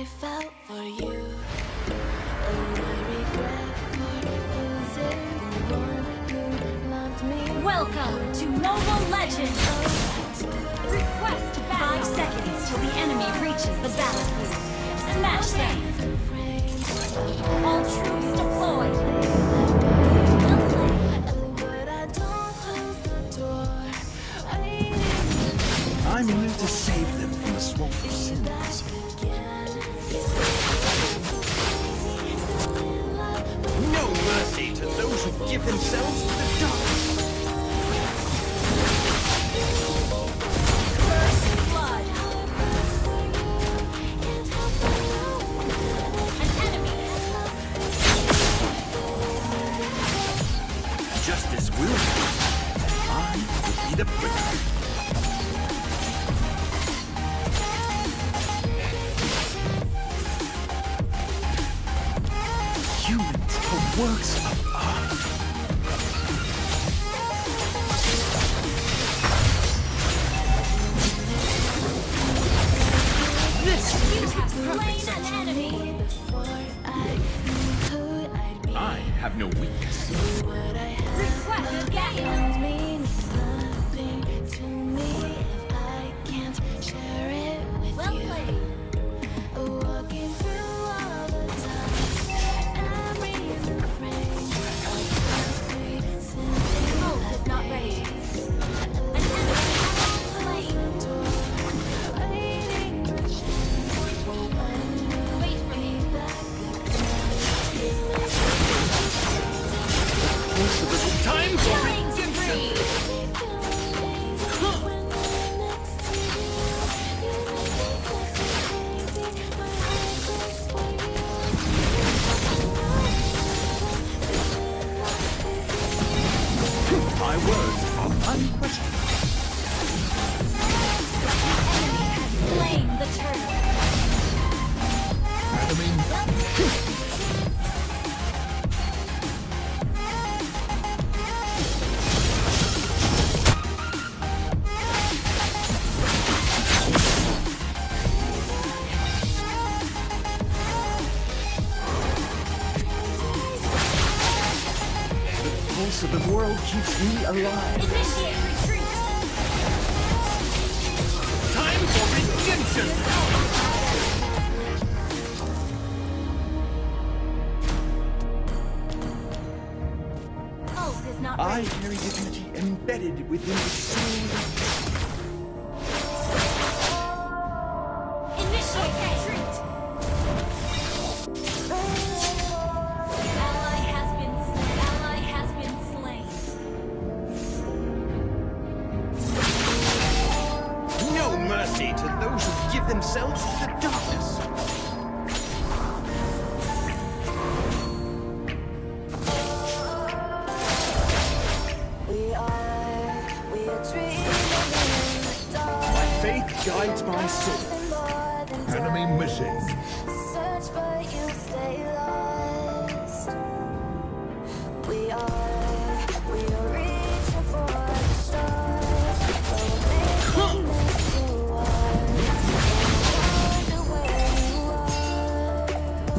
felt for you, and I regret for losing the one who loved me. Welcome to Mobile Legends! Request 5 seconds till the enemy reaches the battlefield. Smash them! All troops deployed! I'm here to save them from the swamp of sins. No mercy to those who give themselves to the darkness. First blood! An enemy! Justice will be. I will be the prince. Humans are works of art. This You is have the perfect slain an sense. enemy! I have no weakness. Request gather! Well played! Ult is not ready. An enemy has been slain! Wait for me! Time for Killing spree! my words are unquestioned. Enemy has slain the turtle! The pulse of the world keeps me alive. Initiate retreat! Time for redemption! Ult is not I ready. carry dignity embedded within the soul. Initiate retreat! Ally has been slain. No mercy to those who give themselves to the darkness. My faith guides my soul. Enemy missing. Search but you stay lost. We are reaching for the stars. But we're making to us. Wonder where you are.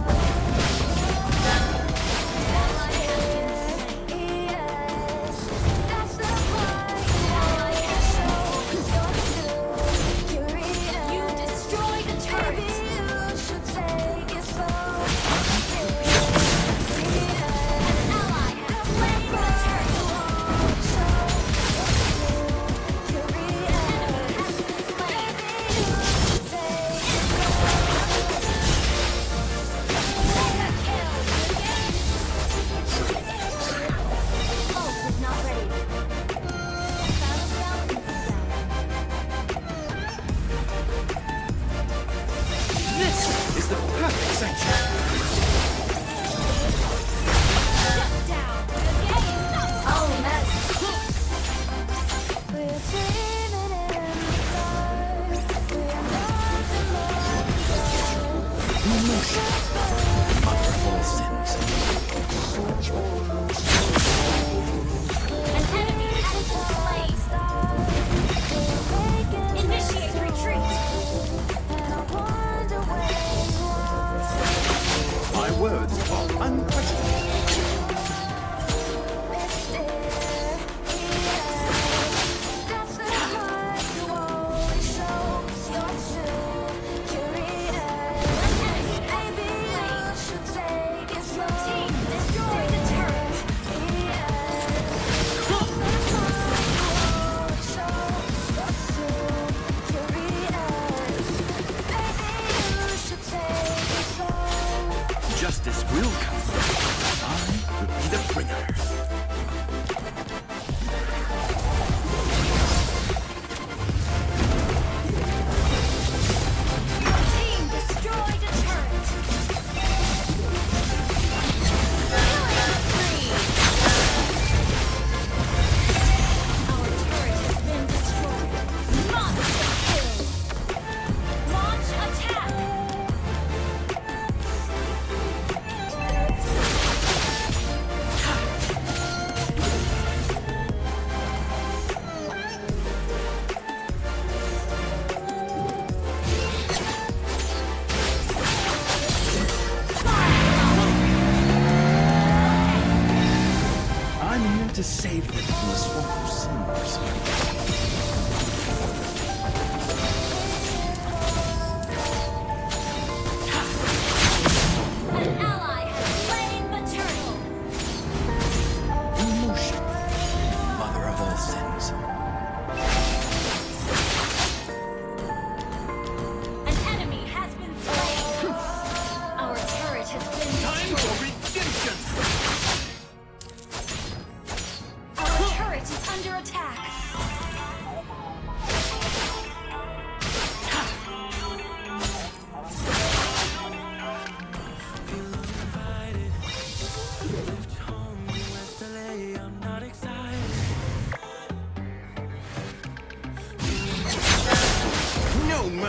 Ally has been slain. Yes, that's the part you show your true You destroy the turret! you should take it slow. An ally has slain the turret! Enemy has been slain! Mega kill! Ult is not ready. Battleground This is the perfect sanctuary. shut down! The game is not oh, that's We're dreaming in the dark. We're nothing more. Emotion. Multiple sins. an enemy has been slain! Initiate retreat! And I wonder where you are.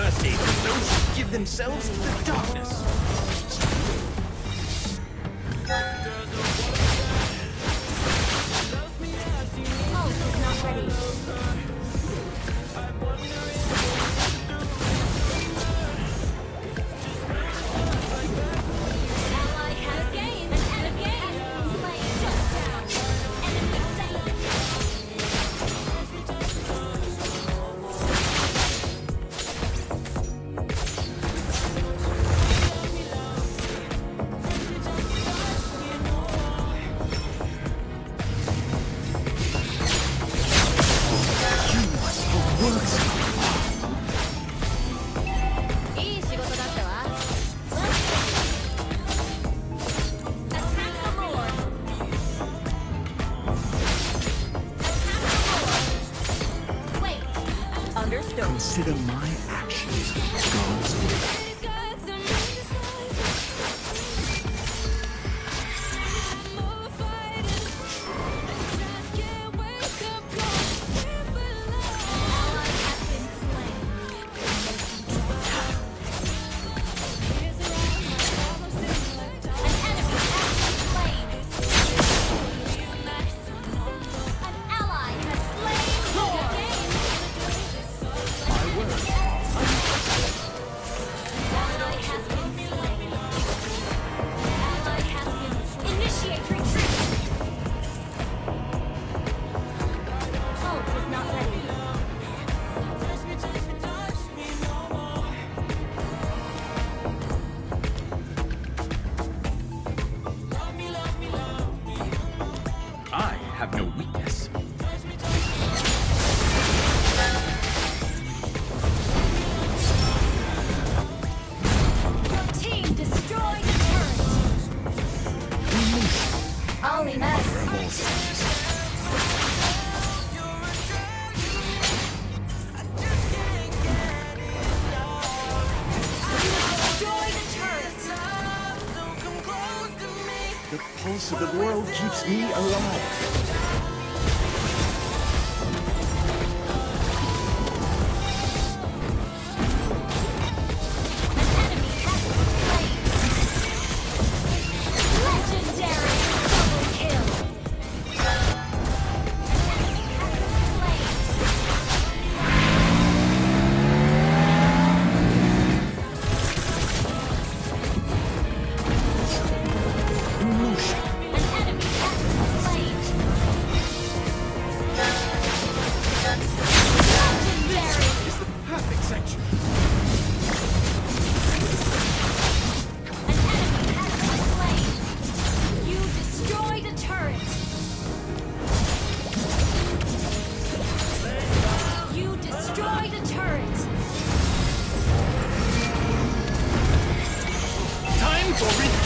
mercy to those who give themselves to the darkness. Ult is not ready. Ally has gained. An enemy has slain. Shut down. Enemy slain. Attack the Lord. Attack the Lord. Wait. Understood. Consider my actions God's will. Ally has been slain. An enemy has been slain. An ally has slain your game. Ally has been slain. Ally has been. Initiate retreat. Ult is not ready. I have no weakness. Your team destroyed the turret. Only mess. Destroy the turret. The pulse of the world keeps me alive. An enemy has been slain. Legendary double kill. An enemy has been slain. Emotion. An enemy has been slain. Legendary. Is the perfect section. An enemy has been slain. You destroyed a turret. You destroyed a turret. Time for retreat.